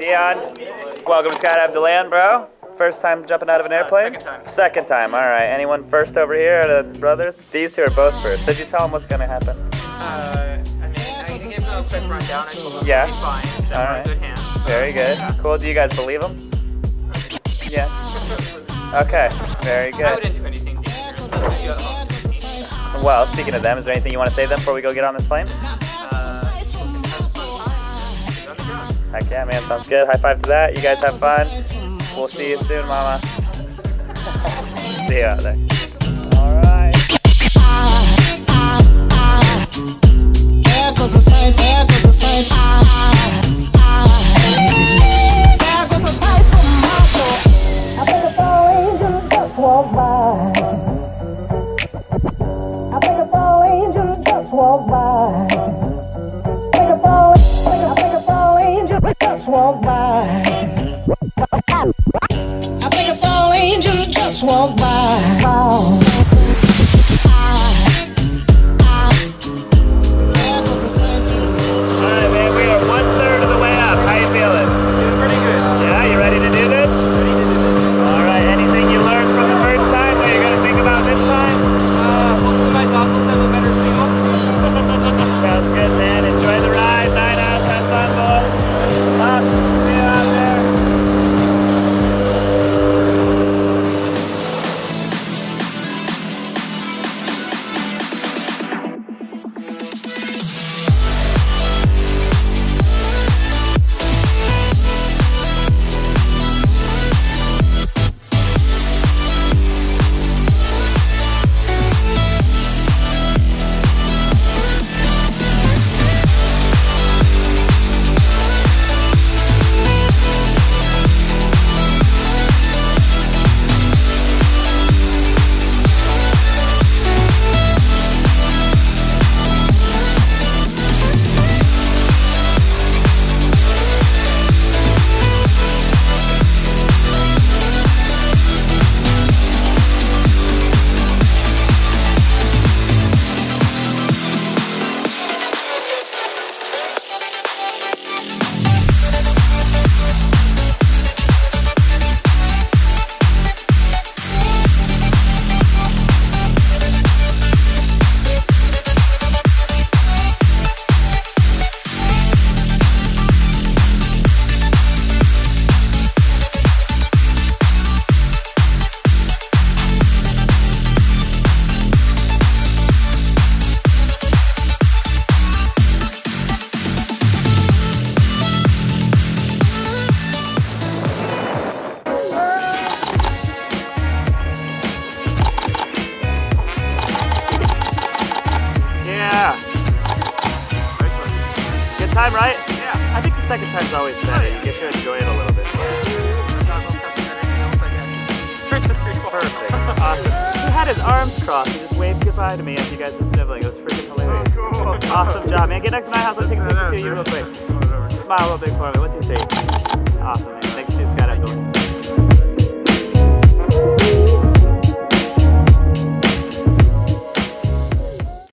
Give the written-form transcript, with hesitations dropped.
Dion, welcome to Skydive DeLand, bro. First time jumping out of an airplane? Second time. Second time, all right. Anyone first over here? Are the brothers? These two are both first. Did you tell them what's going to happen? I gave them a quick rundown. I told them Yeah. they'll be fine. They're All right. in good hands. Very good. Cool. Do you guys believe them? Yeah. Okay. Very I good. wouldn't do anything dangerous. Well, speaking of them, is there anything you want to say to them before we go get on this plane? Heck yeah, man. Sounds good. High five to that. You guys have fun. We'll see you soon, mama. See you out there. All right. There goes a sight, there goes a sight. There goes a sight from my soul. I think a fall angel just walked by. I think a fall angel just walked by. I think a fall angel just walked by. I think a tall angel just walked by. Oh. Alright, man, we are 1/3 of the way up. How you feeling? Doing pretty good. Yeah, you ready to do this? Ready to do this. Alright, anything you learned from the first time? What you're going to think about this time? Hopefully my goggles have a better signal. Sounds good, man. Enjoy the ride. Night out. Have fun, boys. Up. See you out there. Yeah. Good time, right? Yeah. I think the second time's always better. You get to enjoy it a little bit more. Perfect. Awesome. He had his arms crossed. He just waved goodbye to me as you guys were sniveling. It was freaking hilarious. Cool. Awesome job, man. Get next to my house. Let's take a picture of you real quick. Smile a little bit for me. 1, 2, 3. Awesome, man.